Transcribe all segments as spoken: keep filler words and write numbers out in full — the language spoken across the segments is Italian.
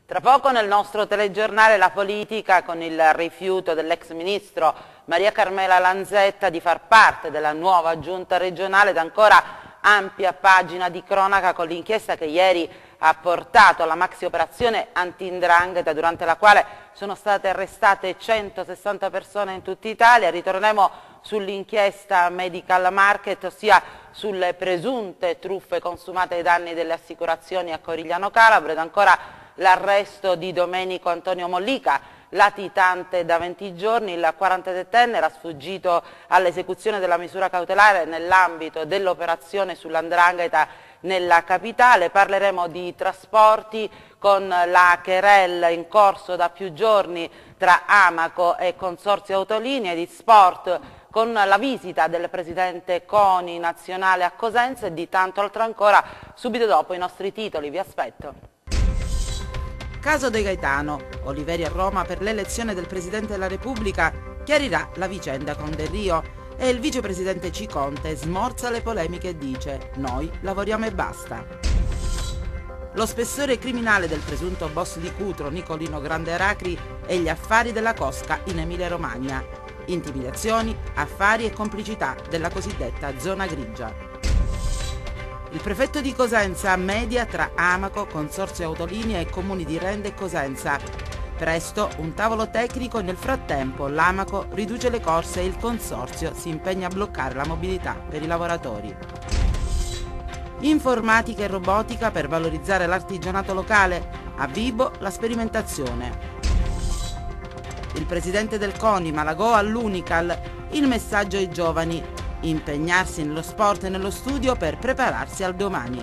Tra poco nel nostro telegiornale la politica con il rifiuto dell'ex ministro Maria Carmela Lanzetta di far parte della nuova giunta regionale ed ancora ampia pagina di cronaca con l'inchiesta che ieri ha portato alla maxi operazione anti-'ndrangheta durante la quale sono state arrestate centosessanta persone in tutta Italia. Ritorneremo sull'inchiesta Medical Market, ossia sulle presunte truffe consumate ai danni delle assicurazioni a Corigliano Calabro ed ancora l'arresto di Domenico Antonio Mollica, latitante da venti giorni. Il quarantasettenne era sfuggito all'esecuzione della misura cautelare nell'ambito dell'operazione sull'Andrangheta nella capitale. Parleremo di trasporti con la querella in corso da più giorni tra Amaco e Consorzio Autolinee, di sport con la visita del presidente CONI nazionale a Cosenza e di tanto altro ancora subito dopo i nostri titoli. Vi aspetto. Caso De Gaetano, Oliveri a Roma per l'elezione del Presidente della Repubblica, chiarirà la vicenda con Del Rio e il vicepresidente Ciconte smorza le polemiche e dice «Noi lavoriamo e basta». Lo spessore criminale del presunto boss di Cutro, Nicolino Grande Aracri, e gli affari della Cosca in Emilia-Romagna. Intimidazioni, affari e complicità della cosiddetta zona grigia. Il prefetto di Cosenza media tra Amaco, Consorzio Autolinee e comuni di Rende e Cosenza. Presto un tavolo tecnico e nel frattempo l'Amaco riduce le corse e il Consorzio si impegna a bloccare la mobilità per i lavoratori. Informatica e robotica per valorizzare l'artigianato locale. A Vibo la sperimentazione. Il presidente del CONI Malagò all'Unical. Il messaggio ai giovani. Impegnarsi nello sport e nello studio per prepararsi al domani.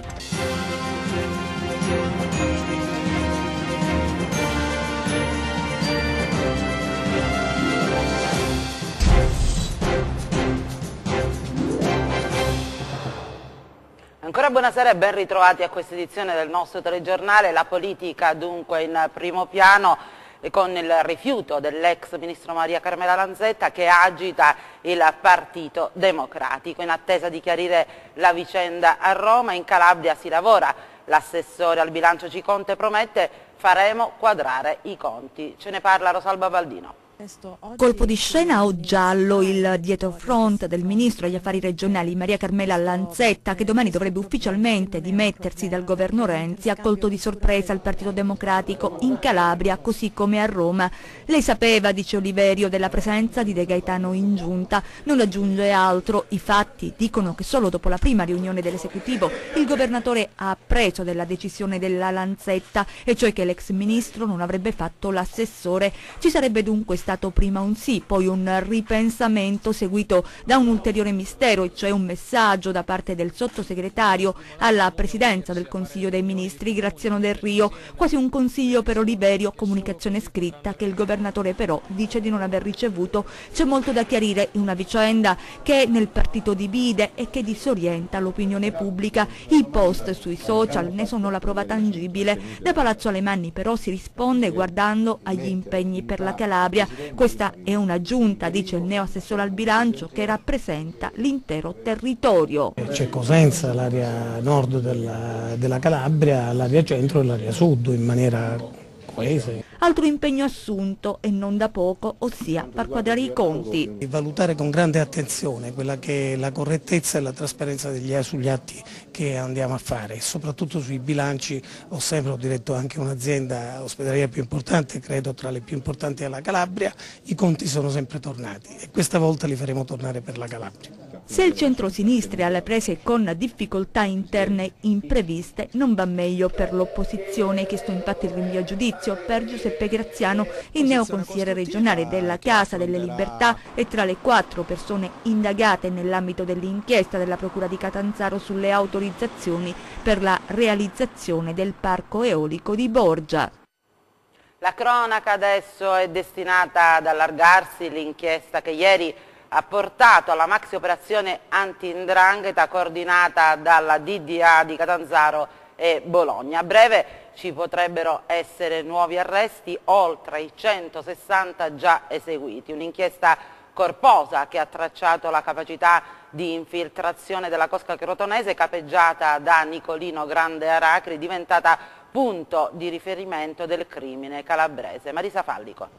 Ancora buonasera e ben ritrovati a questa edizione del nostro telegiornale. La politica dunque in primo piano, con il rifiuto dell'ex ministro Maria Carmela Lanzetta che agita il Partito Democratico. In attesa di chiarire la vicenda a Roma, in Calabria si lavora. L'assessore al bilancio Ciconte promette faremo quadrare i conti. Ce ne parla Rosalba Baldino. Colpo di scena o giallo, il dietrofront del ministro agli affari regionali Maria Carmela Lanzetta, che domani dovrebbe ufficialmente dimettersi dal governo Renzi, ha colto di sorpresa il Partito Democratico in Calabria così come a Roma. Lei sapeva, dice Oliverio, della presenza di De Gaetano in giunta, non aggiunge altro. I fatti dicono che solo dopo la prima riunione dell'esecutivo il governatore ha appreso della decisione della Lanzetta, e cioè che l'ex ministro non avrebbe fatto l'assessore. Ci sarebbe dunque stato prima un sì, poi un ripensamento seguito da un ulteriore mistero, e cioè un messaggio da parte del sottosegretario alla presidenza del Consiglio dei Ministri Graziano Del Rio, quasi un consiglio per Oliverio, comunicazione scritta che il governatore però dice di non aver ricevuto. C'è molto da chiarire in una vicenda che nel partito divide e che disorienta l'opinione pubblica. I post sui social ne sono la prova tangibile. Da Palazzo Alemanni però si risponde guardando agli impegni per la Calabria. Questa è una giunta, dice il neo assessore al bilancio, che rappresenta l'intero territorio. C'è Cosenza, l'area nord della, della Calabria, l'area centro e l'area sud in maniera coesa. Altro impegno assunto e non da poco, ossia far quadrare i conti. E valutare con grande attenzione quella che è la correttezza e la trasparenza degli, sugli atti che andiamo a fare, soprattutto sui bilanci. Ho sempre ho diretto anche un'azienda ospedaliera più importante, credo tra le più importanti della Calabria. I conti sono sempre tornati e questa volta li faremo tornare per la Calabria. Se il centro-sinistra è alle prese con difficoltà interne impreviste, non va meglio per l'opposizione. Chiesto infatti il rinvio a giudizio per Giuseppe Graziano, il neoconsigliere regionale della Casa delle Libertà, e tra le quattro persone indagate nell'ambito dell'inchiesta della Procura di Catanzaro sulle autorizzazioni per la realizzazione del parco eolico di Borgia. La cronaca adesso è destinata ad allargarsi. L'inchiesta che ieri ha portato alla maxi operazione anti-'ndrangheta coordinata dalla D D A di Catanzaro e Bologna. A breve ci potrebbero essere nuovi arresti oltre i centosessanta già eseguiti. Un'inchiesta corposa che ha tracciato la capacità di infiltrazione della Cosca Crotonese capeggiata da Nicolino Grande Aracri, diventata punto di riferimento del crimine calabrese. Marisa Fallico.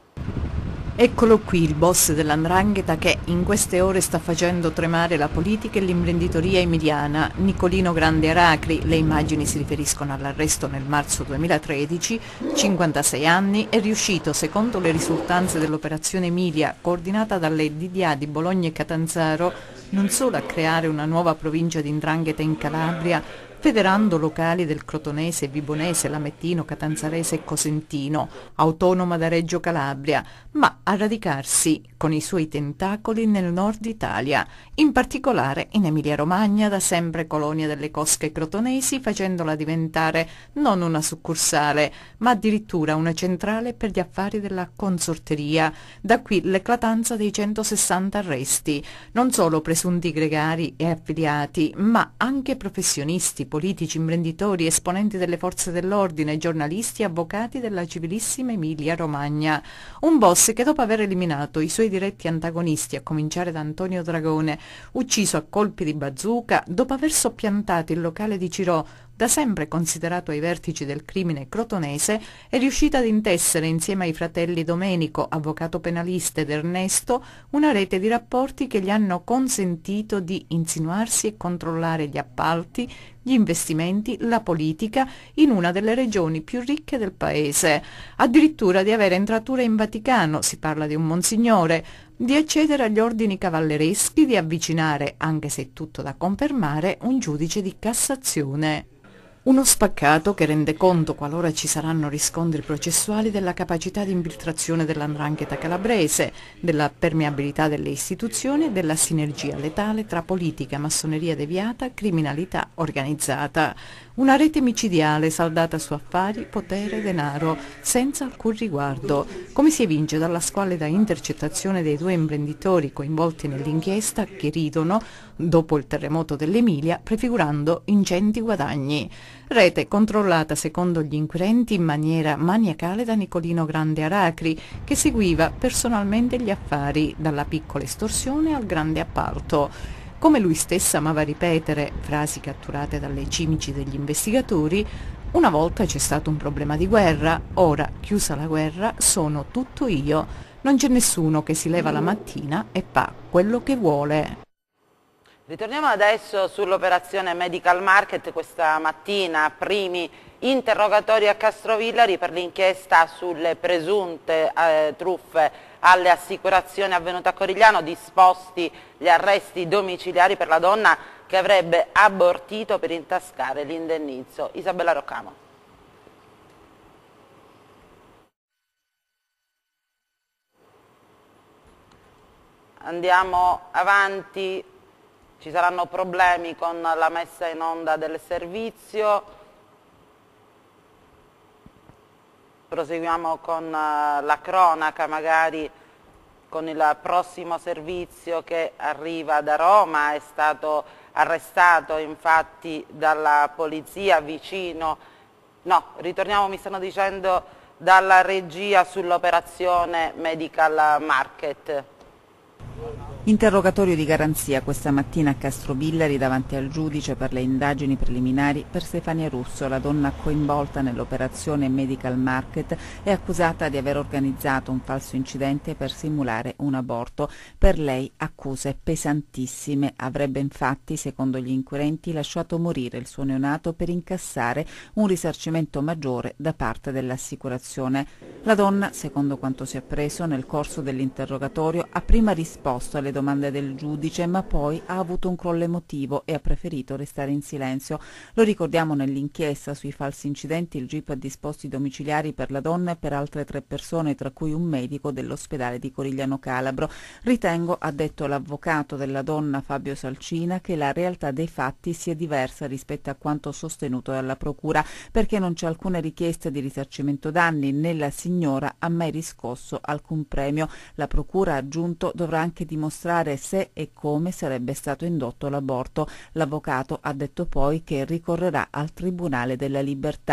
Eccolo qui il boss dell'Andrangheta che in queste ore sta facendo tremare la politica e l'imprenditoria emiliana, Nicolino Grande Aracri. Le immagini si riferiscono all'arresto nel marzo duemilatredici, cinquantasei anni, è riuscito, secondo le risultanze dell'operazione Emilia, coordinata dalle D D A di Bologna e Catanzaro, non solo a creare una nuova provincia di 'ndrangheta in Calabria, federando locali del Crotonese, Vibonese, Lamettino, Catanzarese e Cosentino, autonoma da Reggio Calabria, ma a radicarsi con i suoi tentacoli nel nord Italia, in particolare in Emilia-Romagna, da sempre colonia delle cosche crotonesi, facendola diventare non una succursale, ma addirittura una centrale per gli affari della consorteria. Da qui l'eclatanza dei centosessanta arresti, non solo presunti gregari e affiliati, ma anche professionisti, politici, imprenditori, esponenti delle forze dell'ordine, giornalisti e avvocati della civilissima Emilia-Romagna. Un boss che dopo aver eliminato i suoi diretti antagonisti, a cominciare da Antonio Dragone, ucciso a colpi di bazooka, dopo aver soppiantato il locale di Cirò, da sempre considerato ai vertici del crimine crotonese, è riuscita ad intessere insieme ai fratelli Domenico, avvocato penalista, ed Ernesto, una rete di rapporti che gli hanno consentito di insinuarsi e controllare gli appalti, gli investimenti, la politica in una delle regioni più ricche del paese, addirittura di avere entrature in Vaticano, si parla di un monsignore, di accedere agli ordini cavallereschi, di avvicinare, anche se tutto da confermare, un giudice di Cassazione. Uno spaccato che rende conto, qualora ci saranno riscontri processuali, della capacità di infiltrazione dell'Andrangheta calabrese, della permeabilità delle istituzioni e della sinergia letale tra politica, massoneria deviata, criminalità organizzata. Una rete micidiale saldata su affari, potere e denaro, senza alcun riguardo, come si evince dalla squallida intercettazione dei due imprenditori coinvolti nell'inchiesta che ridono, dopo il terremoto dell'Emilia, prefigurando ingenti guadagni. Rete controllata, secondo gli inquirenti, in maniera maniacale da Nicolino Grande Aracri, che seguiva personalmente gli affari, dalla piccola estorsione al grande appalto. Come lui stesso amava ripetere, frasi catturate dalle cimici degli investigatori, una volta c'è stato un problema di guerra, ora, chiusa la guerra, sono tutto io. Non c'è nessuno che si leva la mattina e fa quello che vuole. Ritorniamo adesso sull'operazione Medical Market. Questa mattina primi interrogatori a Castrovillari per l'inchiesta sulle presunte eh, truffe alle assicurazioni avvenute a Corigliano, disposti gli arresti domiciliari per la donna che avrebbe abortito per intascare l'indennizzo. Isabella Roccamo. Andiamo avanti. Ci saranno problemi con la messa in onda del servizio. Proseguiamo con la cronaca, magari con il prossimo servizio che arriva da Roma. È stato arrestato infatti dalla polizia vicino, no, ritorniamo, mi stanno dicendo, dalla regia sull'operazione Medical Market. Interrogatorio di garanzia questa mattina a Castrovillari davanti al giudice per le indagini preliminari per Stefania Russo, la donna coinvolta nell'operazione Medical Market è accusata di aver organizzato un falso incidente per simulare un aborto. Per lei accuse pesantissime. Avrebbe infatti, secondo gli inquirenti, lasciato morire il suo neonato per incassare un risarcimento maggiore da parte dell'assicurazione. La donna, secondo quanto si è appreso nel corso dell'interrogatorio, ha prima risposto alle domande del giudice, ma poi ha avuto un crollo emotivo e ha preferito restare in silenzio. Lo ricordiamo, nell'inchiesta sui falsi incidenti il G I P ha disposti domiciliari per la donna e per altre tre persone, tra cui un medico dell'ospedale di Corigliano Calabro. Ritengo, ha detto l'avvocato della donna Fabio Salcina, che la realtà dei fatti sia diversa rispetto a quanto sostenuto dalla procura, perché non c'è alcuna richiesta di risarcimento danni, né la signora ha mai riscosso alcun premio. La procura, ha aggiunto, dovrà anche dimostrare se e come sarebbe stato indotto l'aborto. L'avvocato ha detto poi che ricorrerà al Tribunale della Libertà.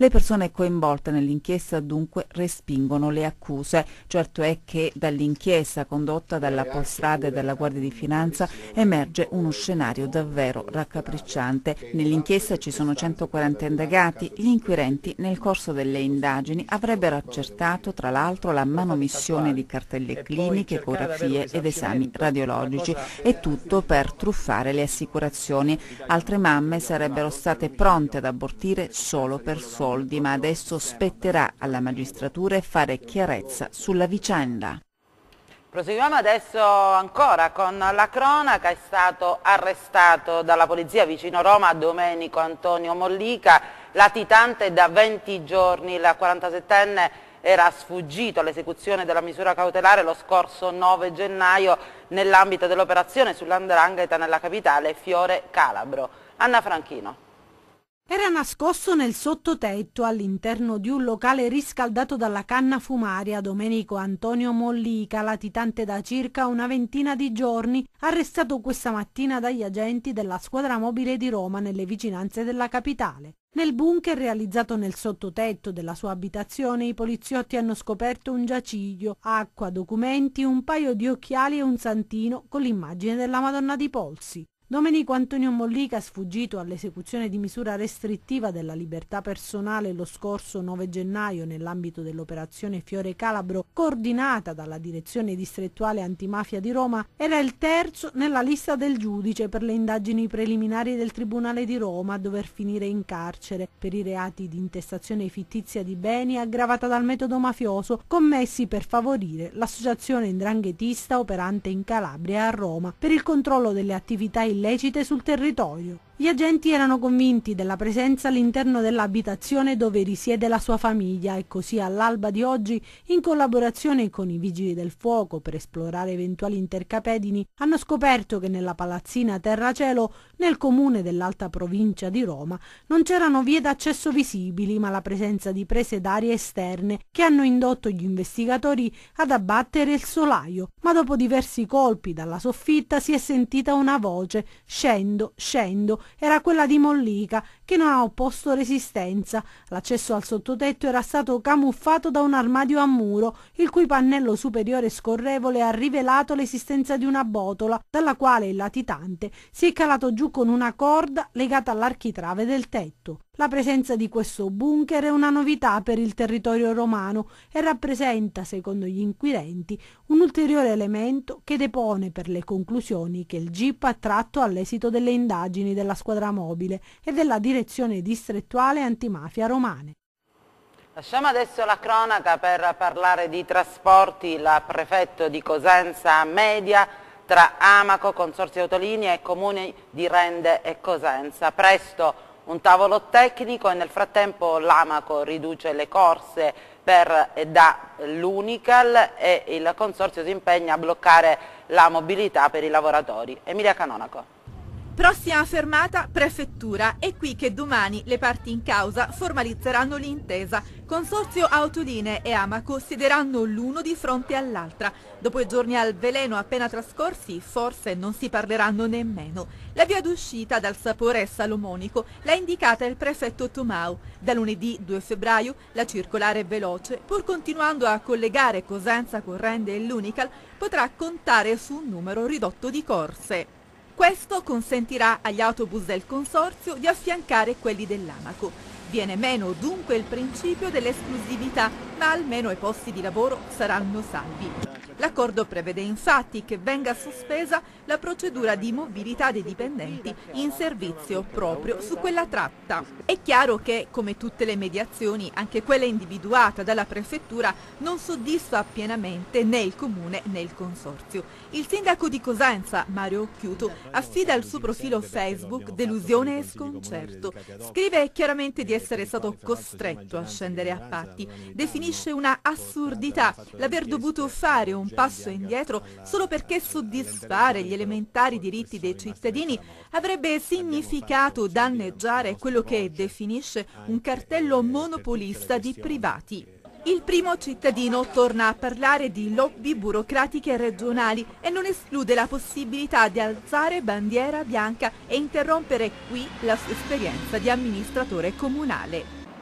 Le persone coinvolte nell'inchiesta dunque respingono le accuse. Certo è che dall'inchiesta condotta dalla Polstrada e dalla Guardia di Finanza emerge uno scenario davvero raccapricciante. Nell'inchiesta ci sono centoquaranta indagati. Gli inquirenti nel corso delle indagini avrebbero accertato tra l'altro la manomissione di cartelle cliniche, ecografie ed esami radiologici, e tutto per truffare le assicurazioni. Altre mamme sarebbero state pronte ad abortire solo per soldi, ma adesso spetterà alla magistratura fare chiarezza sulla vicenda. Proseguiamo adesso ancora con la cronaca. È stato arrestato dalla polizia vicino Roma Domenico Antonio Mollica, latitante da venti giorni. Il quarantasettenne era sfuggito all'esecuzione della misura cautelare lo scorso nove gennaio nell'ambito dell'operazione sull'Andrangheta nella capitale Fiore Calabro. Anna Franchino. Era nascosto nel sottotetto all'interno di un locale riscaldato dalla canna fumaria Domenico Antonio Mollica, latitante da circa una ventina di giorni, arrestato questa mattina dagli agenti della squadra mobile di Roma nelle vicinanze della capitale. Nel bunker realizzato nel sottotetto della sua abitazione i poliziotti hanno scoperto un giaciglio, acqua, documenti, un paio di occhiali e un santino con l'immagine della Madonna di Polsi. Domenico Antonio Mollica, sfuggito all'esecuzione di misura restrittiva della libertà personale lo scorso nove gennaio nell'ambito dell'operazione Fiore Calabro, coordinata dalla Direzione Distrettuale Antimafia di Roma, era il terzo nella lista del giudice per le indagini preliminari del Tribunale di Roma a dover finire in carcere per i reati di intestazione fittizia di beni aggravata dal metodo mafioso commessi per favorire l'associazione 'ndranghetista operante in Calabria e a Roma per il controllo delle attività illecite illecite sul territorio. Gli agenti erano convinti della presenza all'interno dell'abitazione dove risiede la sua famiglia e così all'alba di oggi, in collaborazione con i vigili del fuoco per esplorare eventuali intercapedini, hanno scoperto che nella palazzina Terracielo, nel comune dell'Alta Provincia di Roma, non c'erano vie d'accesso visibili, ma la presenza di prese d'aria esterne che hanno indotto gli investigatori ad abbattere il solaio. Ma dopo diversi colpi dalla soffitta si è sentita una voce: scendo, scendo. Era quella di Mollica, che non ha opposto resistenza. L'accesso al sottotetto era stato camuffato da un armadio a muro, il cui pannello superiore scorrevole ha rivelato l'esistenza di una botola, dalla quale il latitante si è calato giù con una corda legata all'architrave del tetto. La presenza di questo bunker è una novità per il territorio romano e rappresenta, secondo gli inquirenti, un ulteriore elemento che depone per le conclusioni che il G I P ha tratto all'esito delle indagini della squadra mobile e della direzione distrettuale antimafia romane. Lasciamo adesso la cronaca per parlare di trasporti. Il prefetto di Cosenza media tra Amaco, Consorzio Autolinee e Comuni di Rende e Cosenza. Presto un tavolo tecnico e nel frattempo l'Amaco riduce le corse per e da l'Unical e il Consorzio si impegna a bloccare la mobilità per i lavoratori. Emilia Canonaco. Prossima fermata, prefettura. È qui che domani le parti in causa formalizzeranno l'intesa. Consorzio Autolinee e Amaco siederanno l'uno di fronte all'altra. Dopo i giorni al veleno appena trascorsi, forse non si parleranno nemmeno. La via d'uscita dal sapore salomonico l'ha indicata il prefetto Tomau. Da lunedì due febbraio la circolare veloce, pur continuando a collegare Cosenza con Rende e l'Unical, potrà contare su un numero ridotto di corse. Questo consentirà agli autobus del Consorzio di affiancare quelli dell'Amaco. Viene meno dunque il principio dell'esclusività, ma almeno i posti di lavoro saranno salvi. L'accordo prevede infatti che venga sospesa la procedura di mobilità dei dipendenti in servizio proprio su quella tratta. È chiaro che, come tutte le mediazioni, anche quella individuata dalla prefettura non soddisfa pienamente né il comune né il consorzio. Il sindaco di Cosenza, Mario Occhiuto, affida al suo profilo Facebook delusione e sconcerto. Scrive chiaramente di essere stato costretto a scendere a patti. Definisce una assurdità l'aver dovuto fare un passo indietro solo perché soddisfare gli elementari diritti dei cittadini avrebbe significato danneggiare quello che definisce un cartello monopolista di privati. Il primo cittadino torna a parlare di lobby burocratiche regionali e non esclude la possibilità di alzare bandiera bianca e interrompere qui la sua esperienza di amministratore comunale.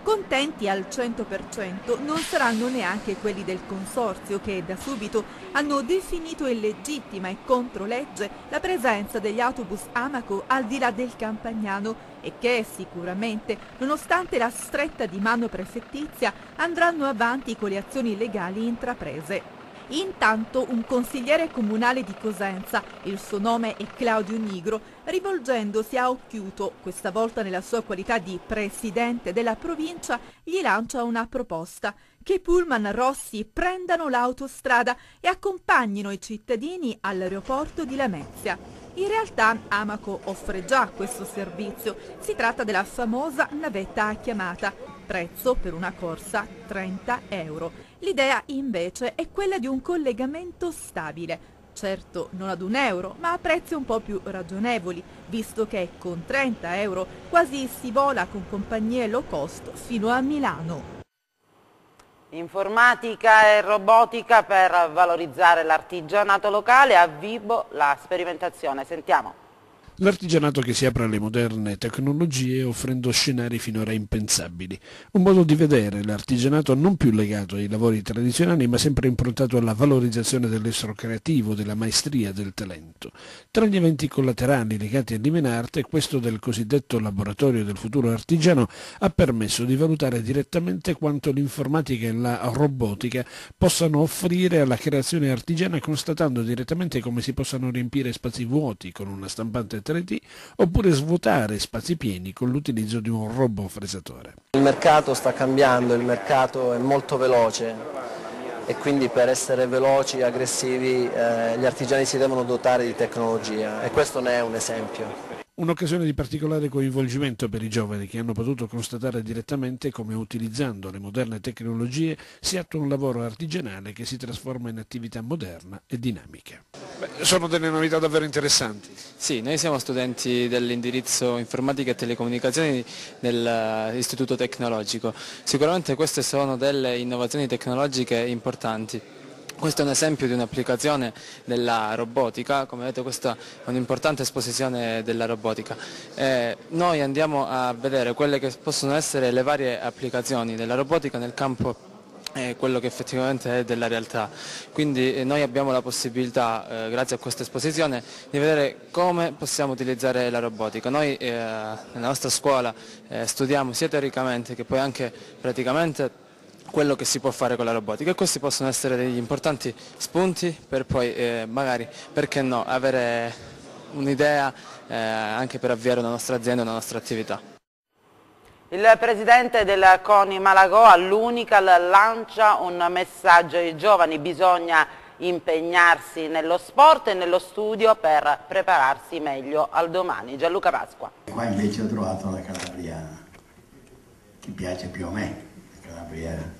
Contenti al cento per cento non saranno neanche quelli del consorzio che da subito hanno definito illegittima e controlegge la presenza degli autobus Amaco al di là del Campagnano e che sicuramente, nonostante la stretta di mano prefettizia, andranno avanti con le azioni legali intraprese. Intanto un consigliere comunale di Cosenza, il suo nome è Claudio Nigro, rivolgendosi a Occhiuto, questa volta nella sua qualità di presidente della provincia, gli lancia una proposta: che Pullman Rossi prendano l'autostrada e accompagnino i cittadini all'aeroporto di Lamezia. In realtà Amaco offre già questo servizio, si tratta della famosa navetta a chiamata, prezzo per una corsa trenta euro. L'idea invece è quella di un collegamento stabile, certo non ad un euro, ma a prezzi un po' più ragionevoli, visto che con trenta euro quasi si vola con compagnie low cost fino a Milano. Informatica e robotica per valorizzare l'artigianato locale, a Vibo la sperimentazione. Sentiamo. L'artigianato che si apre alle moderne tecnologie offrendo scenari finora impensabili. Un modo di vedere l'artigianato non più legato ai lavori tradizionali ma sempre improntato alla valorizzazione dell'essere creativo, della maestria, del talento. Tra gli eventi collaterali legati all'Imenarte, questo del cosiddetto Laboratorio del Futuro Artigiano ha permesso di valutare direttamente quanto l'informatica e la robotica possano offrire alla creazione artigiana, constatando direttamente come si possano riempire spazi vuoti con una stampante tre D oppure svuotare spazi pieni con l'utilizzo di un robot fresatore. Il mercato sta cambiando, il mercato è molto veloce e quindi per essere veloci, aggressivi, eh, gli artigiani si devono dotare di tecnologia e questo ne è un esempio. Un'occasione di particolare coinvolgimento per i giovani che hanno potuto constatare direttamente come utilizzando le moderne tecnologie si attua un lavoro artigianale che si trasforma in attività moderna e dinamica. Beh, sono delle novità davvero interessanti. Sì, noi siamo studenti dell'indirizzo informatica e telecomunicazioni dell'Istituto Tecnologico. Sicuramente queste sono delle innovazioni tecnologiche importanti. Questo è un esempio di un'applicazione della robotica, come vedete questa è un'importante esposizione della robotica. Eh, noi andiamo a vedere quelle che possono essere le varie applicazioni della robotica nel campo eh, quello che effettivamente è della realtà. Quindi eh, noi abbiamo la possibilità, eh, grazie a questa esposizione, di vedere come possiamo utilizzare la robotica. Noi eh, nella nostra scuola eh, studiamo sia teoricamente che poi anche praticamente quello che si può fare con la robotica e questi possono essere degli importanti spunti per poi eh, magari, perché no, avere un'idea eh, anche per avviare una nostra azienda, una nostra attività. Il presidente del CONI Malagò all'Unical lancia un messaggio ai giovani: bisogna impegnarsi nello sport e nello studio per prepararsi meglio al domani. Gianluca Pasqua. Qua invece ho trovato la Calabria che piace più a me, la Calabria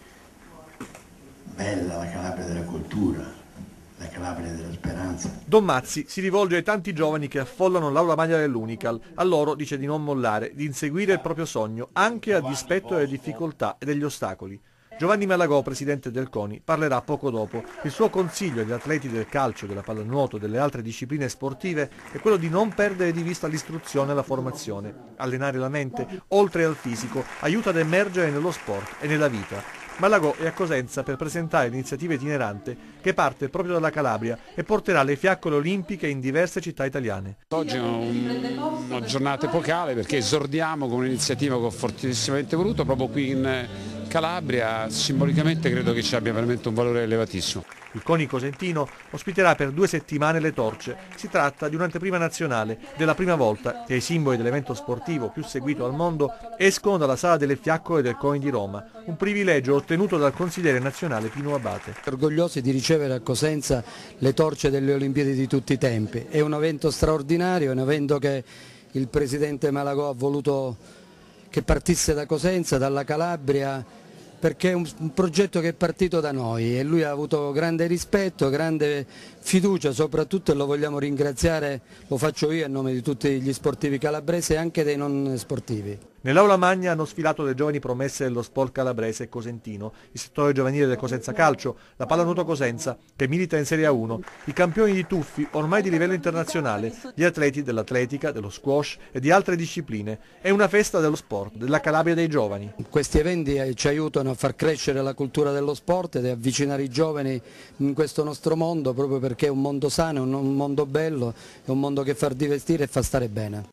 bella, la Calabria della cultura, la Calabria della speranza. Don Mazzi si rivolge ai tanti giovani che affollano l'aula magna dell'Unical. A loro dice di non mollare, di inseguire il proprio sogno, anche a dispetto delle difficoltà e degli ostacoli. Giovanni Malagò, presidente del CONI, parlerà poco dopo. Il suo consiglio agli atleti del calcio, della pallanuoto e delle altre discipline sportive è quello di non perdere di vista l'istruzione e la formazione. Allenare la mente, oltre al fisico, aiuta ad emergere nello sport e nella vita. Malagò è a Cosenza per presentare l'iniziativa itinerante che parte proprio dalla Calabria e porterà le fiaccole olimpiche in diverse città italiane. Oggi è un, una giornata epocale perché esordiamo con un'iniziativa che ho fortissimamente voluto proprio qui in Calabria. Simbolicamente credo che ci abbia veramente un valore elevatissimo. Il CONI cosentino ospiterà per due settimane le Torce. Si tratta di un'anteprima nazionale della prima volta che i simboli dell'evento sportivo più seguito al mondo escono dalla sala delle fiaccole del CONI di Roma, un privilegio ottenuto dal consigliere nazionale Pino Abate. Orgogliosi di ricevere a Cosenza le Torce delle Olimpiadi di tutti i tempi. È un evento straordinario, è un evento che il presidente Malagò ha voluto che partisse da Cosenza, dalla Calabria, perché è un, un progetto che è partito da noi e lui ha avuto grande rispetto, grande fiducia soprattutto, e lo vogliamo ringraziare, lo faccio io a nome di tutti gli sportivi calabresi e anche dei non sportivi. Nell'aula magna hanno sfilato le giovani promesse dello sport calabrese e cosentino, il settore giovanile del Cosenza Calcio, la pallanuoto Cosenza, che milita in Serie A uno, i campioni di tuffi ormai di livello internazionale, gli atleti dell'atletica, dello squash e di altre discipline. È una festa dello sport, della Calabria dei giovani. Questi eventi ci aiutano a far crescere la cultura dello sport ed avvicinare i giovani in questo nostro mondo, proprio perché è un mondo sano, un mondo bello, è un mondo che fa divestire e fa stare bene.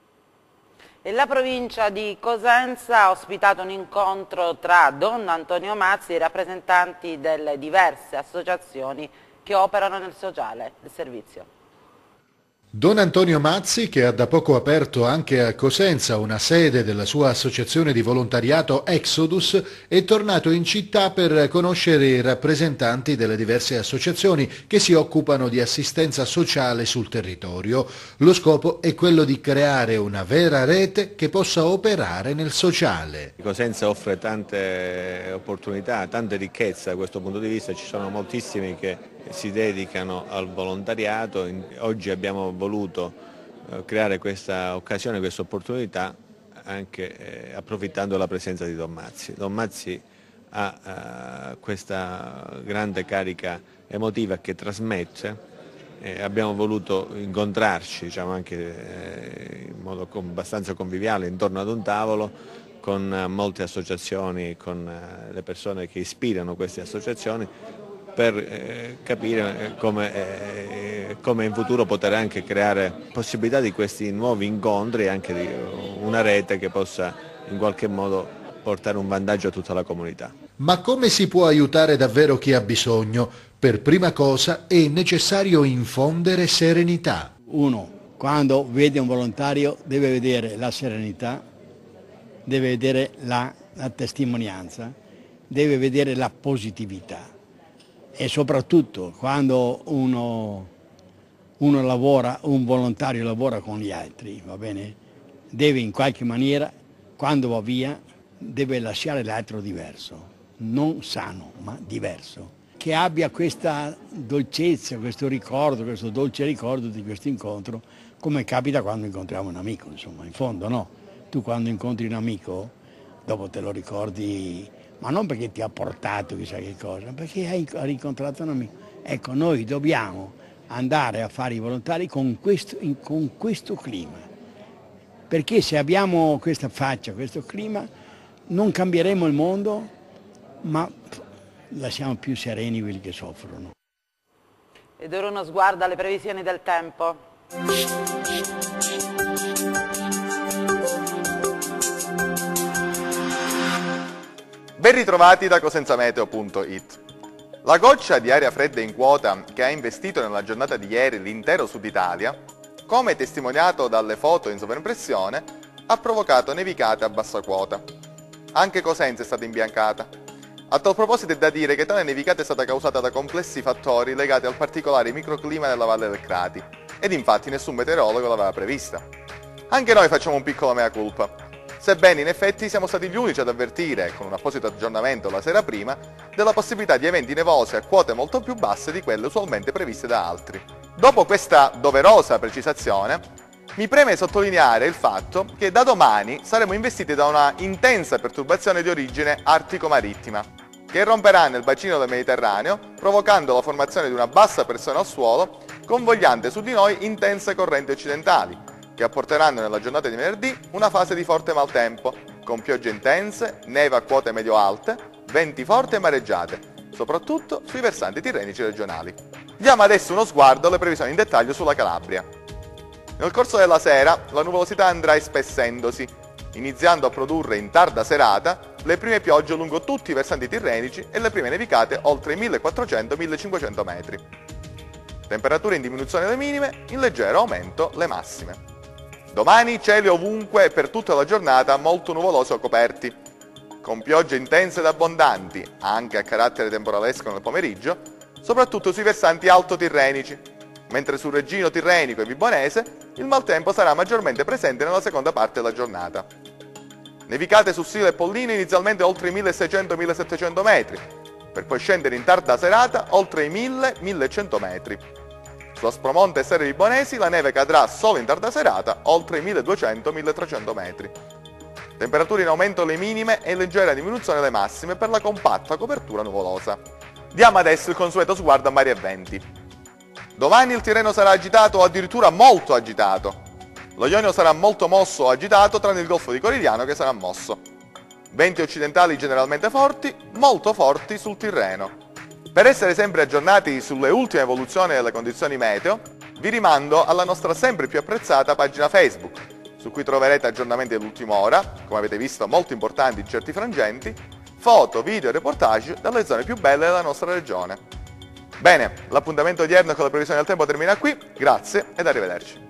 E la provincia di Cosenza ha ospitato un incontro tra Don Antonio Mazzi e i rappresentanti delle diverse associazioni che operano nel sociale del servizio. Don Antonio Mazzi, che ha da poco aperto anche a Cosenza una sede della sua associazione di volontariato Exodus, è tornato in città per conoscere i rappresentanti delle diverse associazioni che si occupano di assistenza sociale sul territorio. Lo scopo è quello di creare una vera rete che possa operare nel sociale. Cosenza offre tante opportunità, tante ricchezze da questo punto di vista, ci sono moltissimi che si dedicano al volontariato. Oggi abbiamo voluto creare questa occasione, questa opportunità anche eh, approfittando della presenza di Don Mazzi. Don Mazzi ha eh, questa grande carica emotiva che trasmette e abbiamo voluto incontrarci, diciamo, anche eh, in modo abbastanza conviviale intorno ad un tavolo con eh, molte associazioni, con eh, le persone che ispirano queste associazioni, per eh, capire come, eh, come in futuro poter anche creare possibilità di questi nuovi incontri e anche di una rete che possa in qualche modo portare un vantaggio a tutta la comunità. Ma come si può aiutare davvero chi ha bisogno? Per prima cosa è necessario infondere serenità. Uno, quando vede un volontario, deve vedere la serenità, deve vedere la, la testimonianza, deve vedere la positività. E soprattutto quando uno, uno lavora, un volontario lavora con gli altri, va bene? Deve in qualche maniera, quando va via, deve lasciare l'altro diverso, non sano, ma diverso. Che abbia questa dolcezza, questo ricordo, questo dolce ricordo di questo incontro, come capita quando incontriamo un amico, insomma, in fondo no. Tu quando incontri un amico, dopo te lo ricordi, ma non perché ti ha portato chissà che cosa, perché hai rincontrato un amico. Ecco, noi dobbiamo andare a fare i volontari con questo, con questo clima, perché se abbiamo questa faccia, questo clima, non cambieremo il mondo, ma lasciamo più sereni quelli che soffrono. Ed ora uno sguardo alle previsioni del tempo. Ben ritrovati da cosenzameteo punto it. La goccia di aria fredda in quota che ha investito nella giornata di ieri l'intero sud Italia, come testimoniato dalle foto in sovraimpressione, ha provocato nevicate a bassa quota. Anche Cosenza è stata imbiancata. A tal proposito è da dire che tale nevicata è stata causata da complessi fattori legati al particolare microclima della Valle del Crati, ed infatti nessun meteorologo l'aveva prevista. Anche noi facciamo un piccolo mea culpa. Sebbene in effetti siamo stati gli unici ad avvertire, con un apposito aggiornamento la sera prima, della possibilità di eventi nevosi a quote molto più basse di quelle usualmente previste da altri. Dopo questa doverosa precisazione, mi preme sottolineare il fatto che da domani saremo investiti da una intensa perturbazione di origine artico-marittima, che romperà nel bacino del Mediterraneo, provocando la formazione di una bassa pressione al suolo, convogliante su di noi intense correnti occidentali, che apporteranno nella giornata di venerdì una fase di forte maltempo, con piogge intense, neve a quote medio-alte, venti forti e mareggiate, soprattutto sui versanti tirrenici regionali. Diamo adesso uno sguardo alle previsioni in dettaglio sulla Calabria. Nel corso della sera la nuvolosità andrà espessendosi, iniziando a produrre in tarda serata le prime piogge lungo tutti i versanti tirrenici e le prime nevicate oltre i millequattrocento millecinquecento metri. Temperature in diminuzione le minime, in leggero aumento le massime. Domani cieli ovunque e per tutta la giornata molto nuvolosi o coperti, con piogge intense ed abbondanti, anche a carattere temporalesco nel pomeriggio, soprattutto sui versanti alto-tirrenici, mentre sul Reggino Tirrenico e Vibonese il maltempo sarà maggiormente presente nella seconda parte della giornata. Nevicate su Sila e Pollino inizialmente oltre i milleseicento millesettecento metri, per poi scendere in tarda serata oltre i mille millecento metri. Su Aspromonte e Serre Vibonesi la neve cadrà solo in tarda serata oltre i milleduecento milletrecento metri. Temperature in aumento le minime e leggera diminuzione le massime per la compatta copertura nuvolosa. Diamo adesso il consueto sguardo a mari e venti. Domani il Tirreno sarà agitato o addirittura molto agitato. Lo Ionio sarà molto mosso o agitato, tranne il Golfo di Corigliano che sarà mosso. Venti occidentali generalmente forti, molto forti sul Tirreno. Per essere sempre aggiornati sulle ultime evoluzioni delle condizioni meteo, vi rimando alla nostra sempre più apprezzata pagina Facebook, su cui troverete aggiornamenti dell'ultima ora, come avete visto molto importanti in certi frangenti, foto, video e reportage dalle zone più belle della nostra regione. Bene, l'appuntamento odierno con la previsione del tempo termina qui, grazie ed arrivederci.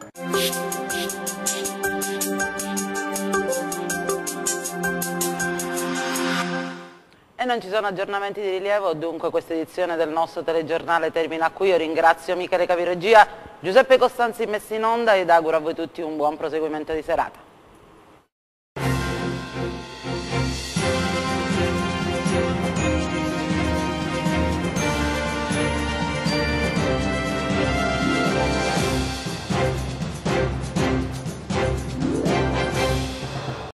E non ci sono aggiornamenti di rilievo, dunque questa edizione del nostro telegiornale termina qui. Io ringrazio Michele Capiregia, Giuseppe Costanzi messo in onda ed auguro a voi tutti un buon proseguimento di serata.